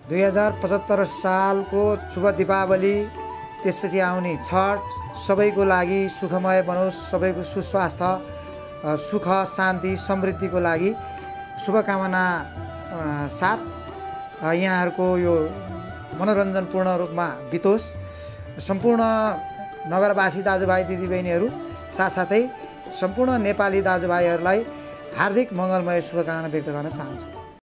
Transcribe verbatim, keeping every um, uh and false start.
दुई हजार पचहत्तर सालको शुभ दीपावली, त्यसपछि आउने छठ सबैको लागि सुखमय बनोस्, सबैको सुस्वास्थ्य, सुख, शान्ति, समृद्धिको लागि शुभकामना साथ यहाँहरूको यो मनोरञ्जनपूर्ण रूपमा बितोस्। सम्पूर्ण नगरवासी दाजुभाइ दिदीबहिनीहरू साथसाथै सम्पूर्ण नेपाली दाजुभाइहरूलाई हार्दिक मङ्गलमय शुभकामना व्यक्त गर्न चाहन्छु।